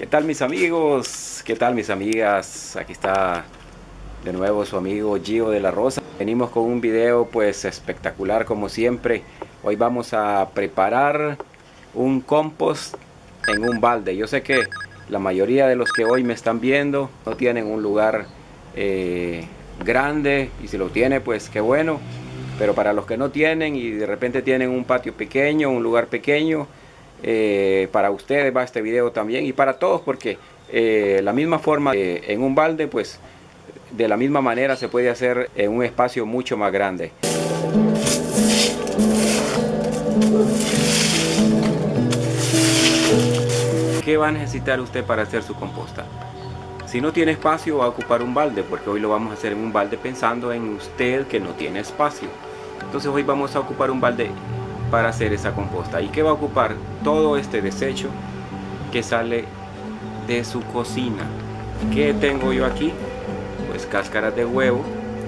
tal mis amigos? ¿Qué tal mis amigas? Aquí está de nuevo su amigo Gio de la Rosa. Venimos con un video pues espectacular como siempre. Hoy vamos a preparar un compost en un balde. Yo sé que la mayoría de los que hoy me están viendo no tienen un lugar grande, y si lo tiene pues qué bueno. Pero para los que no tienen y de repente tienen un patio pequeño, un lugar pequeño, para ustedes va este video también, y para todos, porque la misma forma en un balde, pues de la misma manera se puede hacer en un espacio mucho más grande. ¿Qué va a necesitar usted para hacer su composta? Si no tiene espacio, va a ocupar un balde, porque hoy lo vamos a hacer en un balde pensando en usted que no tiene espacio. Entonces hoy vamos a ocupar un balde para hacer esa composta. ¿Y qué va a ocupar? Todo este desecho que sale de su cocina. ¿Qué tengo yo aquí? Pues cáscaras de huevo.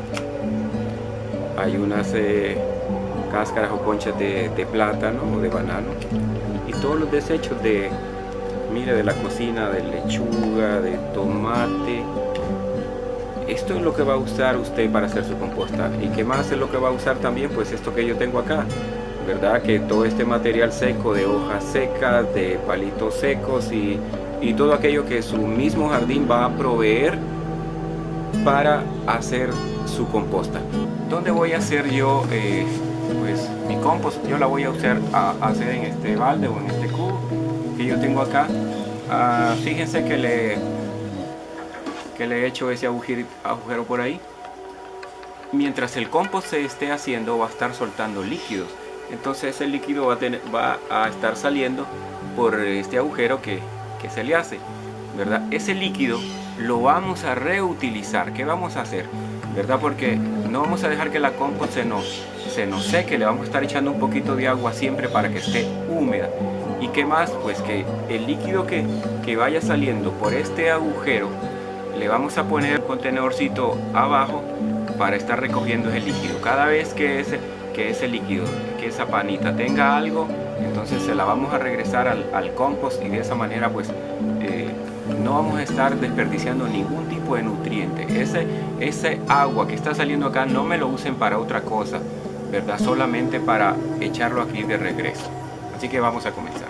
Hay unas cáscaras o conchas de plátano o de banano. Y todos los desechos de, mire, de la cocina, de lechuga, de tomate. Esto es lo que va a usar usted para hacer su composta. ¿Y qué más es lo que va a usar también? Pues esto que yo tengo acá, ¿verdad? Que todo este material seco, de hojas secas, de palitos secos y todo aquello que su mismo jardín va a proveer para hacer su composta. ¿Dónde voy a hacer yo pues mi compost? Yo la voy a hacer en este balde o en este cubo que yo tengo acá. Fíjense que le he hecho ese agujero por ahí. Mientras el compost se esté haciendo, va a estar soltando líquidos. Entonces ese líquido va a estar saliendo por este agujero que se le hace, ¿verdad? Ese líquido lo vamos a reutilizar. ¿Qué vamos a hacer? ¿Verdad? Porque no vamos a dejar que la compost se nos seque. Le vamos a estar echando un poquito de agua siempre para que esté húmeda. ¿Y qué más? Pues que el líquido que vaya saliendo por este agujero, le vamos a poner un contenedorcito abajo para estar recogiendo ese líquido. Cada vez que ese líquido, que esa panita tenga algo, entonces se la vamos a regresar al compost, y de esa manera pues no vamos a estar desperdiciando ningún tipo de nutriente. Ese agua que está saliendo acá no me lo usen para otra cosa, ¿verdad? Solamente para echarlo aquí de regreso. Así que vamos a comenzar.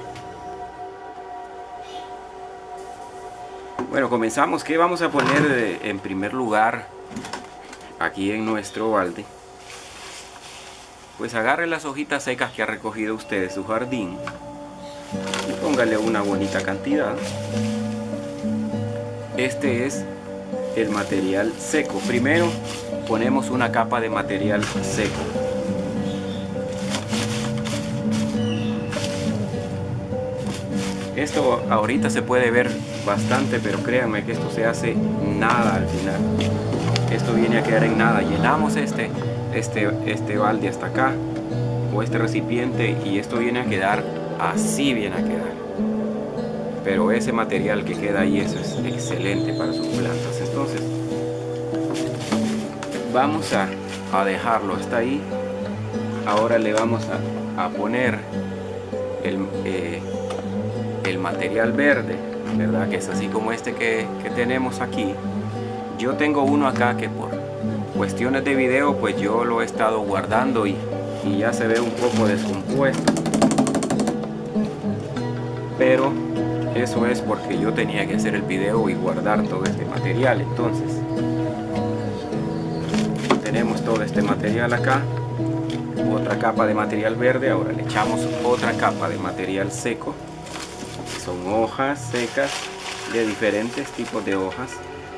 Bueno, comenzamos. ¿Qué vamos a poner en primer lugar aquí en nuestro balde? Pues agarre las hojitas secas que ha recogido usted de su jardín y póngale una bonita cantidad. Este es el material seco. Primero ponemos una capa de material seco. Esto ahorita se puede ver bastante, pero créanme que esto se hace nada al final. Esto viene a quedar en nada. Llenamos este balde hasta acá, o este recipiente, y esto viene a quedar así, viene a quedar. Pero ese material que queda ahí, eso es excelente para sus plantas. Entonces vamos a dejarlo hasta ahí. Ahora le vamos a poner el material verde, ¿verdad? Que es así como este que tenemos aquí. Yo tengo uno acá que por cuestiones de video pues yo lo he estado guardando y ya se ve un poco descompuesto, pero eso es porque yo tenía que hacer el video y guardar todo este material. Entonces tenemos todo este material acá, otra capa de material verde. Ahora le echamos otra capa de material seco. Son hojas secas de diferentes tipos de hojas.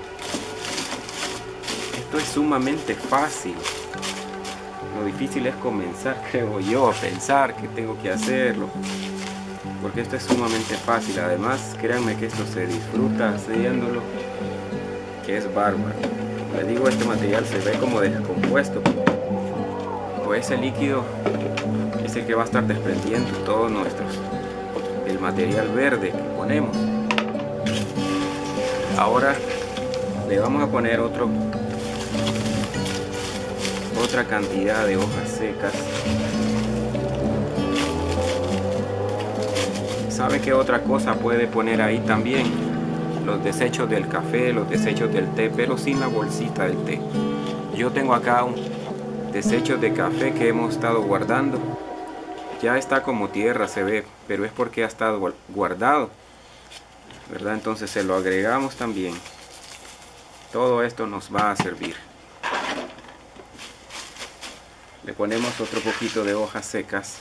Esto es sumamente fácil. Lo difícil es comenzar, creo yo, a pensar que tengo que hacerlo, porque esto es sumamente fácil. Además, créanme que esto se disfruta haciéndolo, que es bárbaro. Les digo, este material se ve como descompuesto, o ese líquido es el que va a estar desprendiendo todos el material verde que ponemos. Ahora le vamos a poner otra cantidad de hojas secas. ¿Sabe qué otra cosa puede poner ahí también? los desechos del café, los desechos del té, pero sin la bolsita del té. Yo tengo acá un desecho de café que hemos estado guardando. Ya está como tierra, se ve, pero es porque ha estado guardado, ¿verdad? Entonces se lo agregamos también. Todo esto nos va a servir. Le ponemos otro poquito de hojas secas.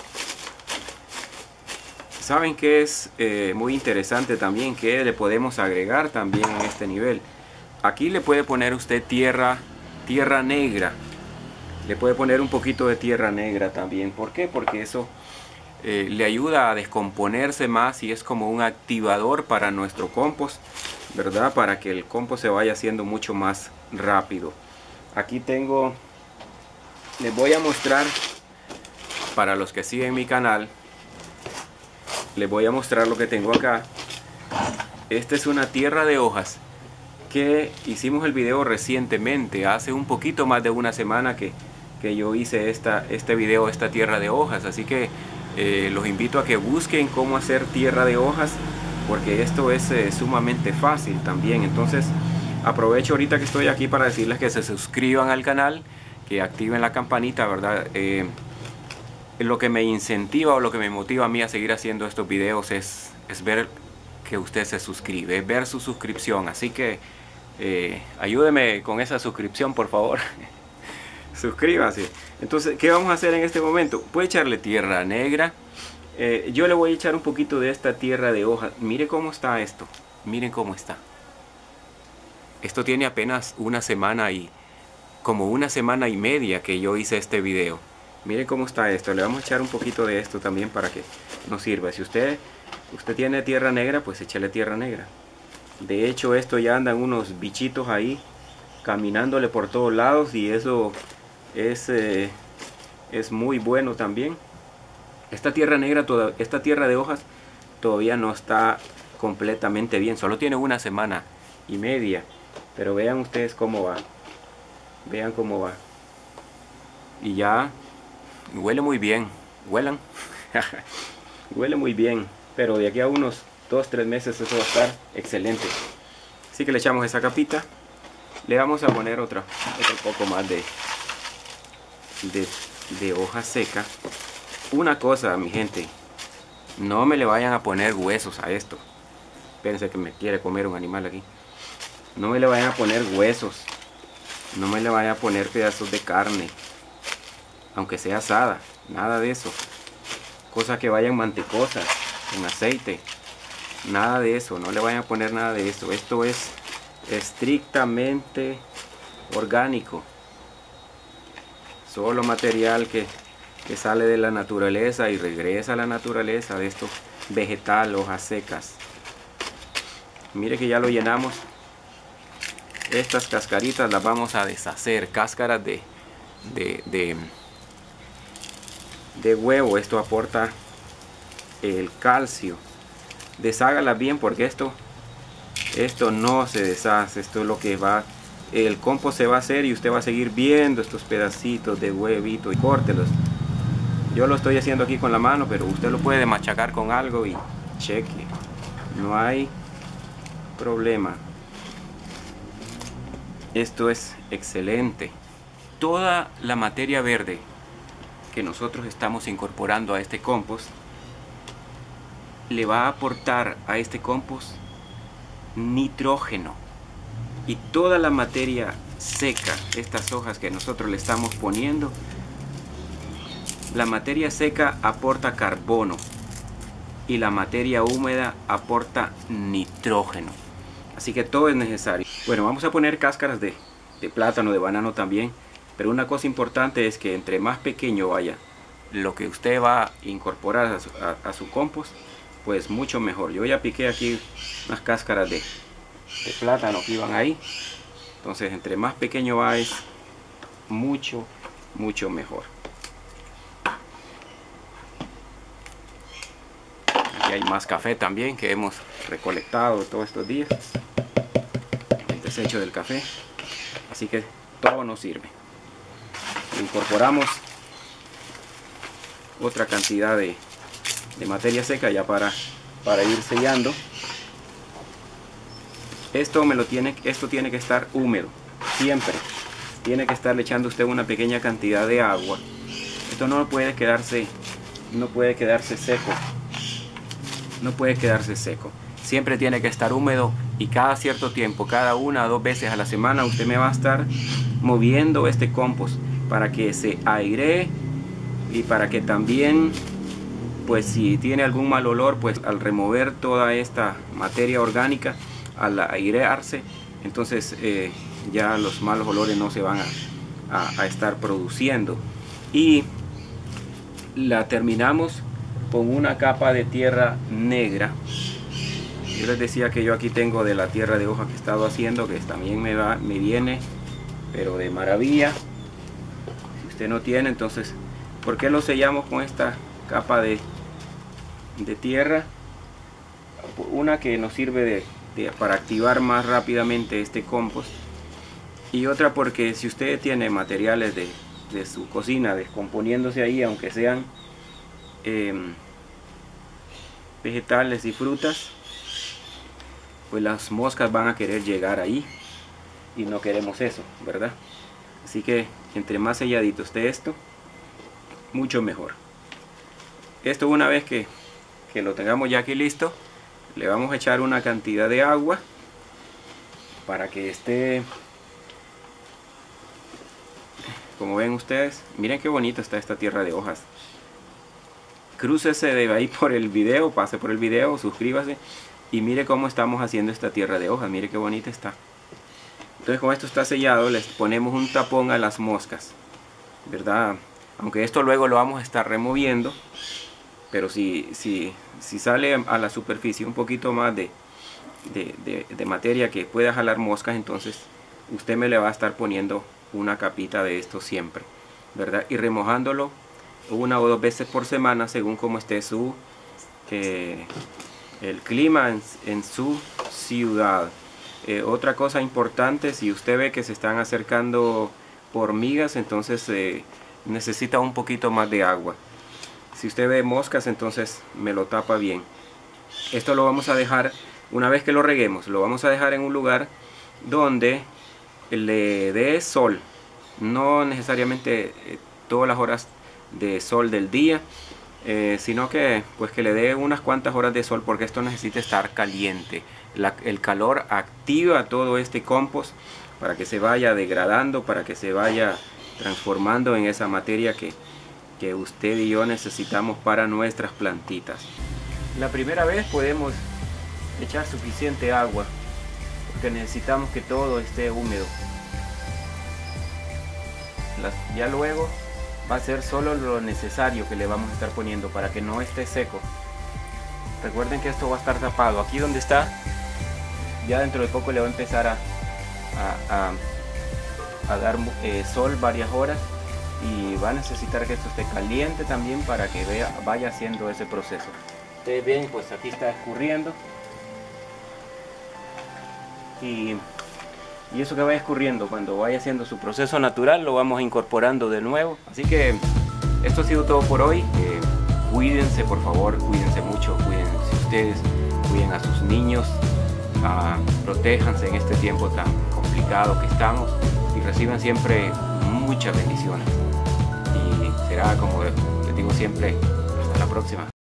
Saben que es muy interesante también, que le podemos agregar también en este nivel. Aquí le puede poner usted tierra negra. Le puede poner un poquito de tierra negra también. ¿Por qué? Porque eso le ayuda a descomponerse más y es como un activador para nuestro compost, ¿verdad? Para que el compost se vaya haciendo mucho más rápido. Aquí tengo, les voy a mostrar, para los que siguen mi canal, les voy a mostrar lo que tengo acá. Esta es una tierra de hojas que hicimos el video recientemente, hace un poquito más de una semana que yo hice este video, esta tierra de hojas. Así que los invito a que busquen cómo hacer tierra de hojas, porque esto es sumamente fácil también. Entonces aprovecho ahorita que estoy aquí para decirles que se suscriban al canal, que activen la campanita, ¿verdad? Lo que me incentiva o lo que me motiva a mí a seguir haciendo estos videos es ver que usted se suscribe, ver su suscripción. Así que ayúdeme con esa suscripción, por favor. Suscríbase. Entonces, ¿qué vamos a hacer en este momento? Puede echarle tierra negra. Yo le voy a echar un poquito de esta tierra de hoja. Mire cómo está esto. Miren cómo está. Esto tiene apenas una semana y como una semana y media que yo hice este video. Miren cómo está esto. Le vamos a echar un poquito de esto también para que nos sirva. Si usted tiene tierra negra, pues échale tierra negra. De hecho, esto ya andan unos bichitos ahí caminándole por todos lados y eso es muy bueno también. Esta tierra negra, esta tierra de hojas todavía no está completamente bien. Solo tiene una semana y media. Pero vean ustedes cómo va. Vean cómo va. Y ya huele muy bien. ¿Huelan? Huele muy bien. Pero de aquí a unos 2-3 meses eso va a estar excelente. Así que le echamos esa capita. Le vamos a poner otro poco más de hoja seca. Una cosa, mi gente, no me le vayan a poner huesos a esto. Espérense que me quiere comer un animal aquí. No me le vayan a poner huesos. No me le vayan a poner pedazos de carne, aunque sea asada. Nada de eso. Cosas que vayan mantecosas, en aceite. Nada de eso. No le vayan a poner nada de eso. Esto es estrictamente orgánico. Solo material que sale de la naturaleza y regresa a la naturaleza, de esto vegetal, hojas secas. Mire que ya lo llenamos. Estas cascaritas las vamos a deshacer. Cáscaras de huevo. Esto aporta el calcio. Deshágalas bien porque esto no se deshace. Esto es lo que va, el compost se va a hacer y usted va a seguir viendo estos pedacitos de huevito y córtelos. Yo lo estoy haciendo aquí con la mano, pero usted lo puede machacar con algo y cheque. No hay problema. Esto es excelente. Toda la materia verde que nosotros estamos incorporando a este compost le va a aportar a este compost nitrógeno. Y toda la materia seca, estas hojas que nosotros le estamos poniendo, la materia seca aporta carbono y la materia húmeda aporta nitrógeno. Así que todo es necesario. Bueno, vamos a poner cáscaras de plátano, de banano también. Pero una cosa importante es que entre más pequeño vaya lo que usted va a incorporar a su compost, pues mucho mejor. Yo ya piqué aquí unas cáscaras de plátano que iban ahí. Entonces entre más pequeño va es mucho mejor. Aquí hay más café también que hemos recolectado todos estos días. El desecho del café. Así que todo nos sirve. Incorporamos otra cantidad de materia seca ya para ir sellando. esto tiene que estar húmedo, siempre. Tiene que estarle echando usted una pequeña cantidad de agua. Esto no puede quedarse seco. No puede quedarse seco. Siempre tiene que estar húmedo y cada cierto tiempo, cada 1 o 2 veces a la semana, usted me va a estar moviendo este compost para que se airee y para que también, pues si tiene algún mal olor, pues al remover toda esta materia orgánica, al airearse, entonces ya los malos olores no se van a estar produciendo. Y la terminamos con una capa de tierra negra. Yo les decía que yo aquí tengo de la tierra de hoja que he estado haciendo, que también me viene pero de maravilla. Si usted no tiene, entonces, ¿por qué lo sellamos con esta capa de tierra? Una que nos sirve para activar más rápidamente este compost, y otra porque si usted tiene materiales de su cocina descomponiéndose ahí, aunque sean vegetales y frutas, pues las moscas van a querer llegar ahí y no queremos eso, ¿verdad? Así que entre más selladito esté esto, mucho mejor. Esto, una vez que lo tengamos ya aquí listo, le vamos a echar una cantidad de agua para que esté, como ven ustedes. Miren qué bonito está esta tierra de hojas. Crúcese de ahí por el video, pase por el video, suscríbase y mire cómo estamos haciendo esta tierra de hojas. Mire qué bonita está. Entonces, como esto está sellado, les ponemos un tapón a las moscas, ¿verdad? Aunque esto luego lo vamos a estar removiendo, pero si sale a la superficie un poquito más de materia que pueda jalar moscas, entonces usted me le va a estar poniendo una capita de esto siempre, ¿verdad? Y remojándolo 1 o 2 veces por semana, según como esté el clima en su ciudad. Otra cosa importante, si usted ve que se están acercando hormigas, entonces necesita un poquito más de agua. Si usted ve moscas, entonces me lo tapa bien. Esto lo vamos a dejar, una vez que lo reguemos, lo vamos a dejar en un lugar donde le dé sol, no necesariamente todas las horas de sol del día, sino que pues que le dé unas cuantas horas de sol, porque esto necesita estar caliente. El calor activa todo este compost para que se vaya degradando, para que se vaya transformando en esa materia que usted y yo necesitamos para nuestras plantitas. La primera vez podemos echar suficiente agua, porque necesitamos que todo esté húmedo. Ya luego va a ser solo lo necesario que le vamos a estar poniendo para que no esté seco. Recuerden que esto va a estar tapado. Aquí donde está, ya dentro de poco le va a empezar a dar sol varias horas, y va a necesitar que esto esté caliente también para que vaya haciendo ese proceso. Ustedes ven, pues aquí está escurriendo, y eso que vaya escurriendo, cuando vaya haciendo su proceso natural, lo vamos incorporando de nuevo. Así que esto ha sido todo por hoy. Cuídense, por favor, cuídense mucho, cuídense ustedes, cuiden a sus niños, protéjanse en este tiempo tan complicado que estamos, y reciban siempre muchas bendiciones. Y será, como les digo siempre, hasta la próxima.